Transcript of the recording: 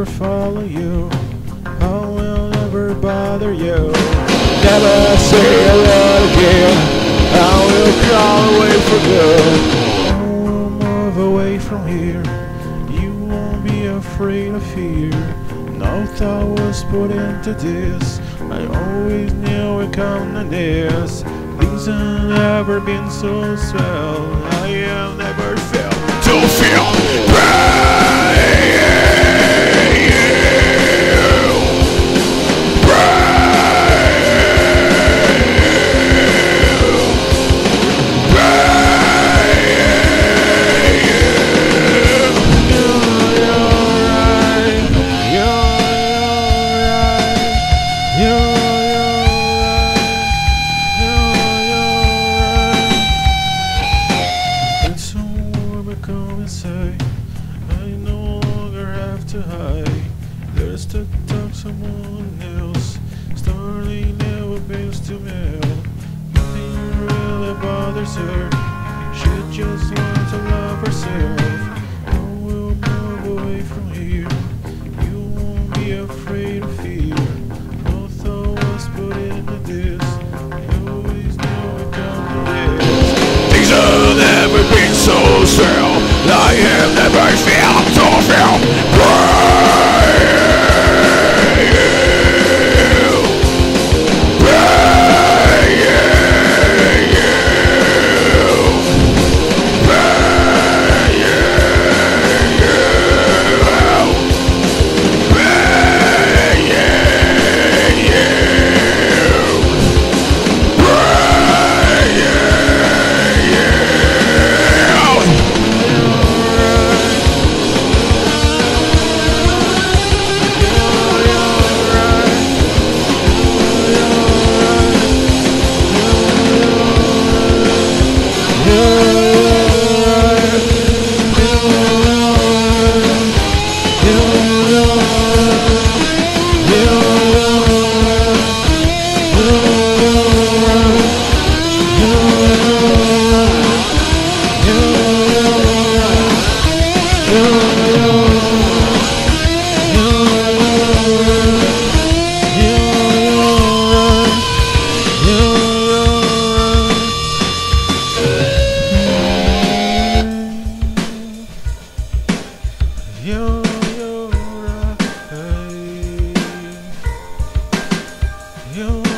follow you. I will never bother you. Never say a word again. I will crawl away from you. I will move away from here. You won't be afraid of fear. No thought was put into this. I always knew it come to this. Things have never been so swell. I have never felt to feel I no longer have to hide. There's the talk someone else. Starting never been to mail. Nothing really bothers her. She just wants to love herself. I will move away from here. You won't be afraid of fear. No thought was put into this. You always knew it come to this. Things have never been so swell. I have never felt so feel. You're right.